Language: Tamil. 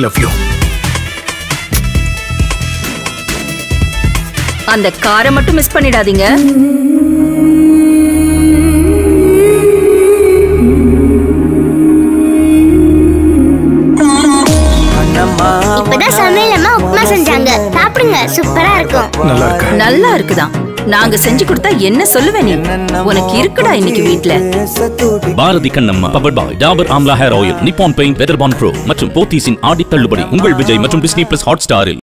love you. அந்த காரை மட்டும் மிஸ் பண்ணிடாதீங்க. இப்பதான் சமையலம்மா உப்புமா செஞ்சாங்க. சாப்பிடுங்க, சூப்பரா இருக்கும். நல்லா இருக்கு. நல்லா இருக்குதான். நாங்க செஞ்சு கொடுத்தா என்ன சொல்லுவே நீ? உனக்கு இருக்குடா இன்னைக்கு வீட்ல. Bharathi Kannamma powered by Dabur amla hair oil, Nippon paint, Weatherbond pro மற்றும் போத்தீஸின் ஆடி தள்ளுபடி உங்கள் விஜய் மற்றும் டிஸ்னி பிளஸ் ஹாட் ஸ்டாரில்.